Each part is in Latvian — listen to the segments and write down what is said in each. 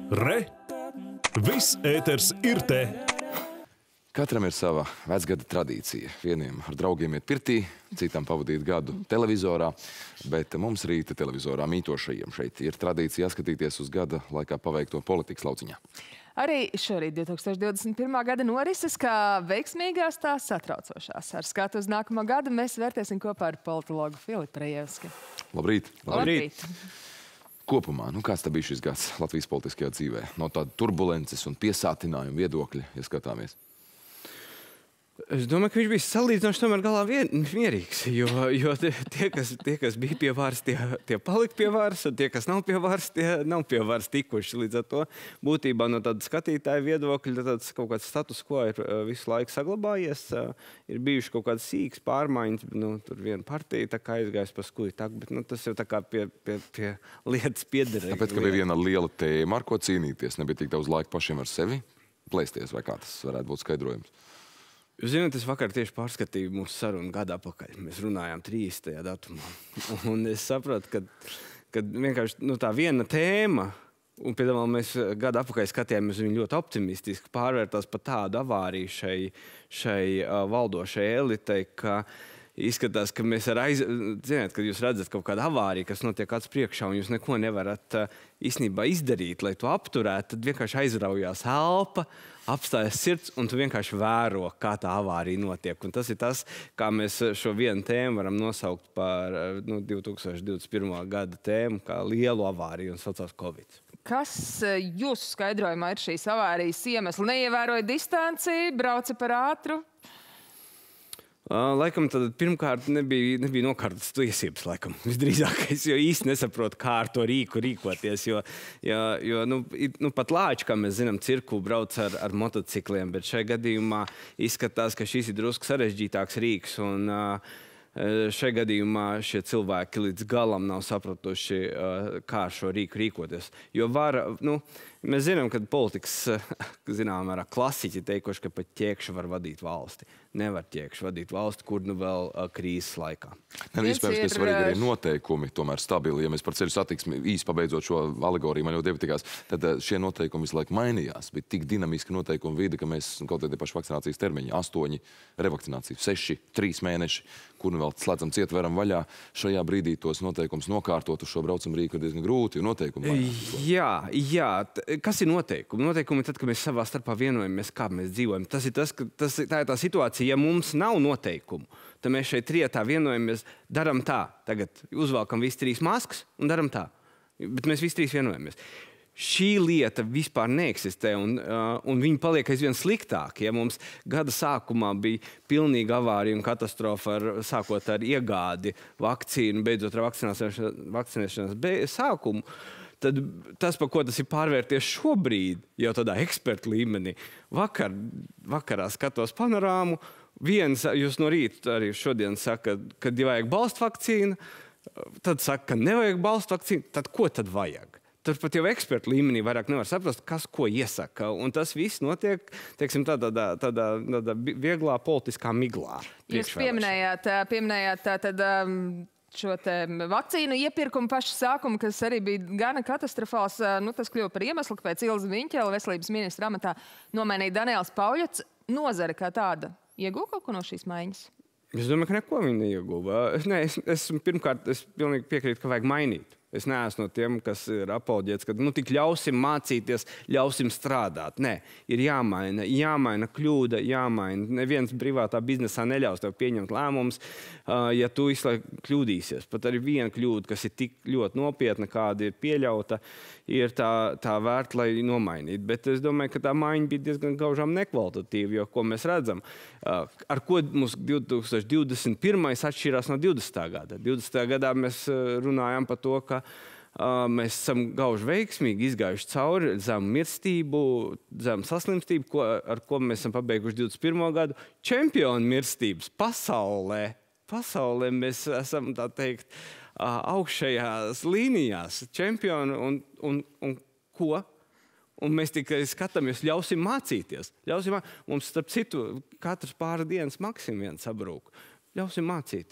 Re! Viss ēters ir te! Katram ir sava vecgada tradīcija. Vieniem ar draugiem iet pirtī, citam pavadīt gadu televizorā, bet mums rīta televizorā mītošajiem šeit ir tradīcija skatīties uz gada laikā paveikto politikas lauciņā. Arī šorīt 2021. gada norises, kā veiksmīgās, tā satraucošās. Ar skatu uz nākamo gadu mēs vērtēsim kopā ar politologu Filipu Rejevski. Labrīt! Labrīt! Kopumā, kāds tā bija šis gads Latvijas politiskajā dzīvē? No tāda turbulences un piesātinājuma viedokļa, ja skatāmies. Es domāju, ka viņš bija salīdzinoši tomēr galā mierīgs, jo tie, kas bija pie varas, tie palika pie varas, un tie, kas nav pie varas, tie nav pie varas tikuši. Līdz ar to būtībā no tāda skatītāja viedokļa tāds kaut kāds status quo ir visu laiku saglabājies. Ir bijuši kaut kādas sīkas pārmaiņas, tur viena partija tā kā aizgājas pa skuju taku, bet tas jau tā kā pie lietas piederēja. Tāpēc, ka bija viena liela tēma, ar ko cīnīties, nebija tik daudz laika pašiem ar sevi plēsties, vai kā tas varētu būt skaidrojums? Jūs zināt, es vakar tieši pārskatīju mūsu sarunu gadu atpakaļ. Mēs runājām 30. datumā. Un es saprotu, ka vienkārši tā viena tēma, un piedāvā mēs gadu atpakaļ skatījāmies viņu ļoti optimistiski, pārvērtās par tādu avāriju šai valdošai elitei, ka izskatās, ka mēs zināt, kad jūs redzat kaut kādu avāriju, kas notiek kāds priekšā, un jūs neko nevarat īstenībā izdarīt, lai to apturētu, tad vienkārši aizraujās elpa, apstājas sirds, un tu vienkārši vēro, kā tā avārija notiek. Un tas ir tas, kā mēs šo vienu tēmu varam nosaukt par 2021. gada tēmu, kā lielu avāriju, un saucās Covid. Kas jūsu skaidrojumā ir šīs avārijas iemesli? Neievēroja distanci, brauca par ātru? Laikam tad pirmkārt nebija nokārtas tiesības, laikam, visdrīzākais, jo īsti nesaprot, kā ar to rīkoties, jo pat lāči, kā mēs zinām, cirku brauc ar motocikliem, bet šajā gadījumā izskatās, ka šis ir drusku sarežģītāks rīks, un šajā gadījumā šie cilvēki līdz galam nav sapratuši, kā ar šo rīku rīkoties. Jo mēs zinām, ka politikas, zinām, klasiķi teikuši, ka pat ķēkši var vadīt valsti. Nevar ķēkši vadīt valsti, kur vēl krīzes laikā. Iespējams, ka svarīgi arī noteikumi tomēr stabili. Ja mēs par ceļu satiksmi īsi pabeidzot šo alegoriju, man ļoti iepatikās, tad šie noteikumi visu laiku mainījās. Bija tik dinamiski noteikumi vide, ka mēs kaut kādā paši vakcinācijas termiņi, 8 revakcināciju, 6, 3 mēneši, kur vēl slēdzam cietveram vaļā. Šajā brīdī tos noteikumus nokārtot uz šo braucamu rīku ir diezgan grūti, jo noteikumi mainās. Jā. Kas ir noteikumi? Noteikumi ir tad, kad mēs savā starpā vienojamies, kā mēs dzīvojam. Tā ir tā situācija, ja mums nav noteikumu, tad mēs šeit trietā vienojamies, daram tā. Tagad uzvalkam visi 3 maskas un daram tā. Bet mēs visi 3 vienojamies. Šī lieta vispār neeksistē, un viņi paliek aizvien sliktāk. Ja mums gada sākumā bija pilnīga avārija un katastrofa sākot ar iegādi vakcīnu, beidzot ar vakcinēšanas sākumu, tad tas, par ko tas ir pārvērties šobrīd, jau tādā ekspertu līmenī, vakarā skatos panorāmu, viens jūs no rīta arī šodien saka, kad vajag balstu vakcīnu, tad saka, ka nevajag balstu vakcīnu, tad ko tad vajag? Tad pat jau ekspertu līmenī vairāk nevar saprast, kas ko iesaka. Un tas viss notiek, teiksim, tādā vieglā politiskā miglā. Jūs pieminējāt tātad šo te vakcīnu iepirkumu pašu sākumu, kas arī bija gana katastrofāls. Tas kļuva par iemeslu, kāpēc Ilze Viņķele veselības ministra amatā nomainīja Daniels Pauļots. Nozare kā tāda ieguva kaut ko no šīs maiņas? Es domāju, ka neko viņa neieguva. Pirmkārt, es pilnīgi piekrītu, ka vajag mainīt. Es neesmu no tiem, kas ir apoloģēts, ka tik ļausim mācīties, ļausim strādāt. Nē, ir jāmaina kļūda, jāmaina. Neviens privātā biznesā neļaus tev pieņemt lēmumus, ja tu visu laiku kļūdīsies. Pat arī viena kļūda, kas ir tik ļoti nopietna, kāda ir pieļauta, ir tā vērta, lai nomainītu. Bet es domāju, ka tā maiņa bija diezgan gaužām nekvalitatīva, jo, ko mēs redzam, ar ko mums 2021. atšķirās no 20. gada. 20. gadā mēs runājām par to, ka mēs esam gauži veiksmīgi izgājuši cauri zemu mirstību, zemu saslimstību, ar ko mēs esam pabeiguši 21. gadu. Čempionu mirstības pasaulē mēs esam, tā teikt, augšējās līnijās. Čempioni un ko? Un mēs tikai skatāmies, ļausim mācīties. Mums, starp citu, katrs pāris dienas maksim viens sabrūk. Ļausim mācīties.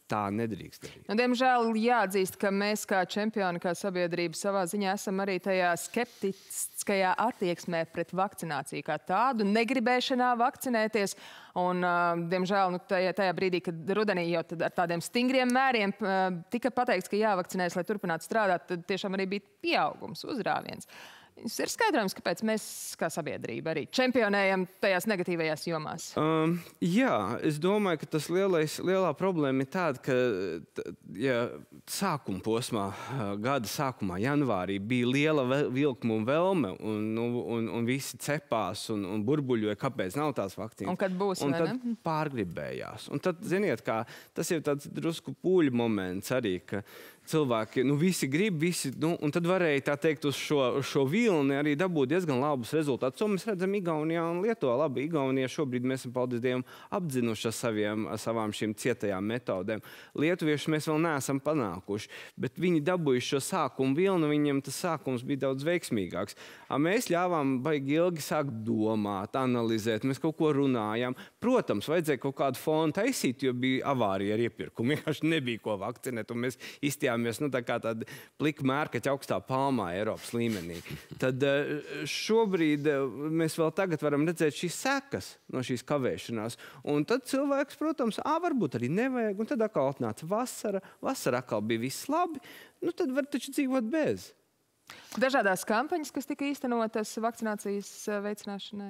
Tā nedrīkst darīt. Nu, diemžēl jāatzīst, ka mēs kā čempioni, kā sabiedrība savā ziņā esam arī tajā skeptiskajā attieksmē pret vakcināciju kā tādu, negribēšanā vakcinēties. Un, diemžēl, tajā brīdī, kad rudenī jau ar tādiem stingriem mēriem tika pateikts, ka jāvakcinēs, lai turpinātu strādāt, tad tiešām arī bija pieaugums, uzrāviens. Ir skaidrojums, kāpēc mēs kā sabiedrība arī čempionējam tajās negatīvajās jomās? Jā, es domāju, ka tas lielā problēma ir tāda, ka ja sākuma posmā, gada sākumā, janvārī, bija liela vilkuma un vēlme, un visi cepās un burbuļoja, kāpēc nav tās vakcīnas. Un kad būs, un vai tad ne? pārgribējās. Un tad, ziniet, kā, tas ir tāds drusku pūļu moments arī, ka cilvēki, visi grib, un tad varēja, tā teikt, uz šo vilni arī dabūt diezgan labus rezultātus. To mēs redzam Igaunijā un Lietuvā. Labi, Igaunijā šobrīd mēs esam, paldies Dievam, apdzinuši savām šīm cietajām metodēm. Lietuvieši mēs vēl neesam panākuši, bet viņi dabūjuši šo sākumu vilni, viņiem tas sākums bija daudz veiksmīgāks. Mēs ļāvām baigi ilgi sākt domāt, analizēt, mēs kaut ko runājām. Protams, vajadzēja kaut kādu fonu taisīt, jo bija avārija ar iepirkumu. Vienkārši nebija ko vakcinēt, un mēs izstījāmies tā kā tāda plika mērkaķa augstā palmā Eiropas līmenī. Tad šobrīd mēs vēl tagad varam redzēt šīs sekas no šīs kavēšanās. Un tad cilvēks, protams, varbūt arī nevajag, un tad atkal atnāca vasara. Vasara atkal bija viss labi, tad var taču dzīvot bez. Dažādās kampaņas, kas tika īstenotas vakcinācijas veicināšanai?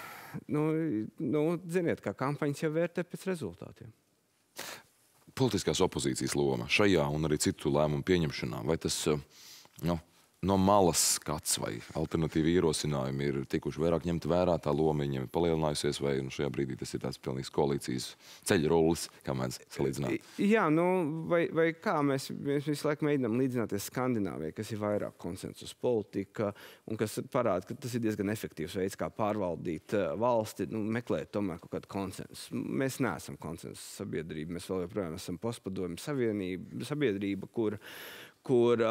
Ziniet, kā kampaņas jau vērtē pēc rezultātiem. Politiskās opozīcijas loma šajā un arī citu lēmumu pieņemšanā, vai tas no malas skats vai alternatīvi ierosinājumi ir tikuši vairāk ņemt vērā, tā loma viņiem ir palielinājusies, vai šajā brīdī tas ir tāds pilnīgs koalīcijas ceļrullis, kā mēs salīdzināt? Jā, vai kā mēs visu laiku mēģinām līdzināties Skandināvijai, kas ir vairāk konsensus politika un kas parāda, ka tas ir diezgan efektīvs veids, kā pārvaldīt valsti, meklēt tomēr kaut kādu konsensus. Mēs neesam konsensus sabiedrība, mēs vēl joprojām esam postpadomju sabiedrība, kur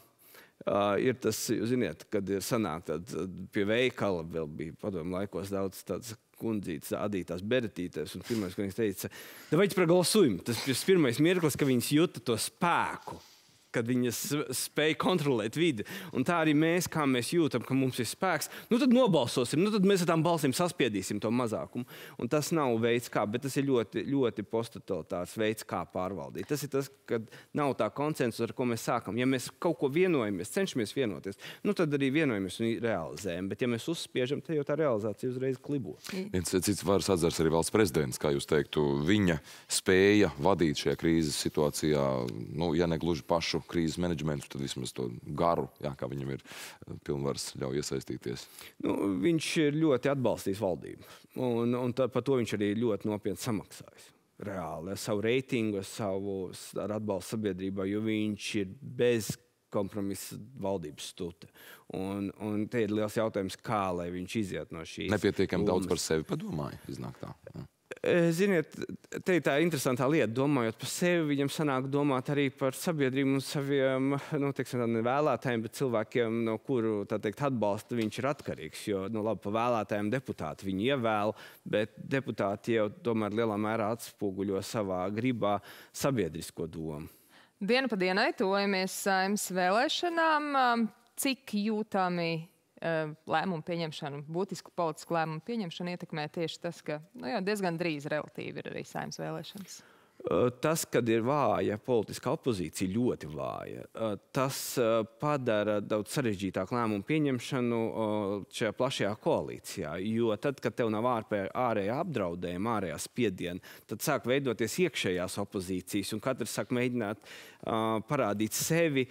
ir tas, ziniet, kad ir sanāk pie veikala, vēl bija padomu laikos daudz tādas kundzītes, adītās beretītēs, un pirmais, ko viņas teica, давайте проголосуем. Tas pirmais mirklis, ka viņas jūta to spēku, kad viņas spēja kontrolēt vidi. Un tā arī mēs, kā mēs jūtam, ka mums ir spēks, tad nobalsosim, tad mēs ar tām balsīm saspiedīsim to mazākumu. Un tas nav veids kā, bet tas ir ļoti, ļoti posttotalitārs veids, kā pārvaldīt. Tas ir tas, kad nav tā konsensus, ar ko mēs sākam. Ja mēs kaut ko vienojamies, cenšamies vienoties, tad arī vienojamies un realizējam. Bet ja mēs uzspiežam, tad jau tā realizācija uzreiz klibo. Viens cits varas atzars arī valsts prezidents, kā jūs teiktu, viņa spēja vadīt šajā krīzes situācijā, ja ne gluži pašu krīzes menedžmentu, tad vismaz to garu, kā viņam ir pilnvaras ļauj iesaistīties. Viņš ir ļoti atbalstījis valdību, un par to viņš arī ļoti nopietni samaksājis. Reāli, ar savu reitingu, ar atbalstu sabiedrībā, jo viņš ir bez kompromisa valdības stute. Un te ir liels jautājums, kā lai viņš iziet no šīs. Nepietiekami daudz par sevi padomāja, iznāk tā. Ziniet, te ir tā interesantā lieta, domājot par sevi, viņam sanāk domāt arī par sabiedrību un saviem, vēlētājiem, bet cilvēkiem, no kuru, tā teikt, atbalsta viņš ir atkarīgs, jo, labi, pa vēlētājiem deputāti viņu ievēl, bet deputāti jau tomēr lielā mērā atspoguļo savā gribā sabiedrisko domu. Diena pa dienai tuvojamies Saeimas vēlēšanām. Cik jūtami lēmumu pieņemšanu, būtisku politisku lēmumu pieņemšanu ietekmē tieši tas, ka diezgan drīz relatīvi ir arī Saeimas vēlēšanas? Tas, kad ir vāja politiskā opozīcija, ļoti vāja, tas padara daudz sarežģītāku lēmumu pieņemšanu šajā plašajā koalīcijā. Jo tad, kad tev nav ārējā apdraudējuma, ārējā spiediena, tad sāk veidoties iekšējās opozīcijas, un katrs sāk mēģināt parādīt sevi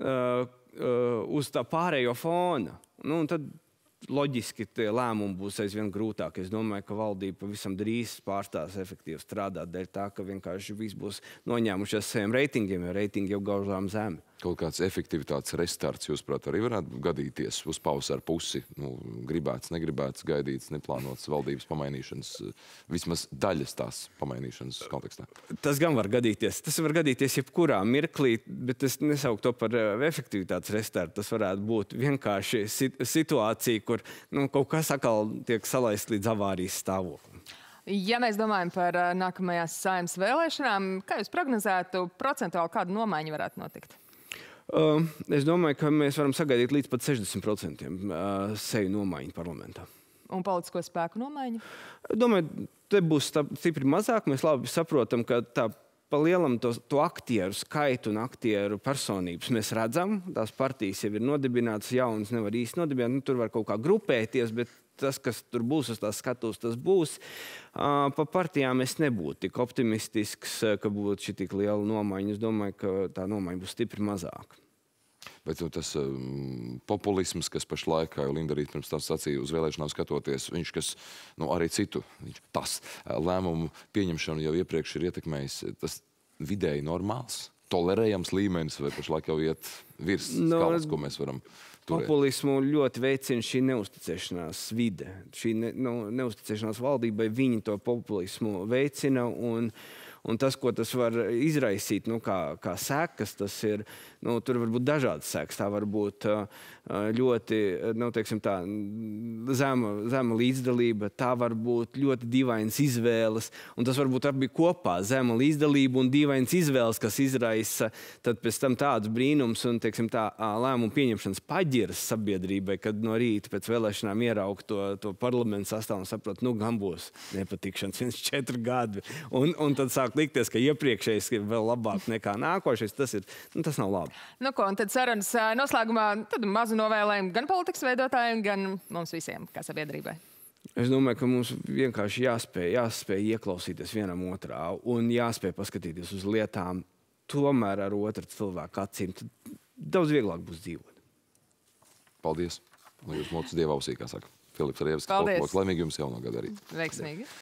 uz tā pārējo fona. Un tad loģiski tie lēmumi būs aizvien grūtāk. Es domāju, ka valdība pavisam drīz pārstās efektīvi strādāt dēļ tā, ka vienkārši viss būs noņēmušies saviem reitingiem, jo reitingi jau gaužām zemi. Kaut kāds efektivitātes restarts, jūsuprāt, arī varētu gadīties uz pausi ar pusi. Gribēts, negribēts, gaidīts, neplānots valdības pamainīšanas, vismaz daļas tās pamainīšanas kontekstā. Tas gan var gadīties. Tas var gadīties jebkurā mirklī, bet es nesauktu to par efektivitātes restartu. Tas varētu būt vienkārši situācija, kur kaut kas atkal tiek salaists līdz avārijas stāvoklim. Ja mēs domājam par nākamajās Saeimas vēlēšanām, kā jūs prognozētu procentuāli, kāda nomaiņa varētu notikt? Es domāju, ka mēs varam sagaidīt līdz pat 60% seju nomaiņu parlamentā. Un politisko spēku nomaiņu? Domāju, te būs stipri mazāk. Mēs labi saprotam, ka tā pa lielam to aktieru skaitu un aktieru personības mēs redzam. Tās partijas jau ir nodibinātas, jaunas nevar īsti nodibināt. Tur var kaut kā grupēties, bet tas, kas tur būs uz tās skatuves, tas būs. Pa partijām es nebūtu tik optimistisks, ka būtu šī tik liela nomaiņa. Es domāju, ka tā nomaiņa būs stipri mazāka. Bet tas populisms, kas pašlaik, kā jau Linda arī pirms tam sacīja, uz vēlēšanām skatoties, viņš, kas arī citu, tas lēmumu pieņemšanu jau iepriekš ir ietekmējis, tas vidēji normāls, tolerējams līmenis vai pašlaik jau iet virs skalas, ko mēs varam turēt? Populismu ļoti veicina šī neusticēšanās vide. Šī neusticēšanās valdībai, viņi to populismu veicina un tas, ko tas var izraisīt, kā sekas, tas ir, tur var būt dažādas sekas. Tā var būt ļoti, teiksim tā, zema līdzdalība, tā var būt ļoti dīvainas izvēles, un tas var būt abi kopā, zema līdzdalība un dīvainas izvēles, kas izraisa tad pēc tam tādus brīnums un, teiksim tā, lēmumu pieņemšanas paģiras sabiedrībai, kad no rīta pēc vēlēšanām ieraug to parlamentu sastāvu un saprot, gan būs nepatikšanas 4 gadi, un tad sāk likties, ka iepriekšējais ir vēl labāk nekā nākošais, tas nav labi. Ko, un tad sarunas noslēgumā tad mazu novēlējumu gan politikas veidotājiem, gan mums visiem, kā sabiedrībai. Es domāju, ka mums vienkārši jāspēj ieklausīties vienam otrā un jāspēj paskatīties uz lietām tomēr ar otru cilvēku acīm. Tad daudz vieglāk būs dzīvot. Paldies. Lai jūs mocis dievausī, kā saka Filips Rievskis. Laimīgi jums jauno gadu arī. Veiksmīgi.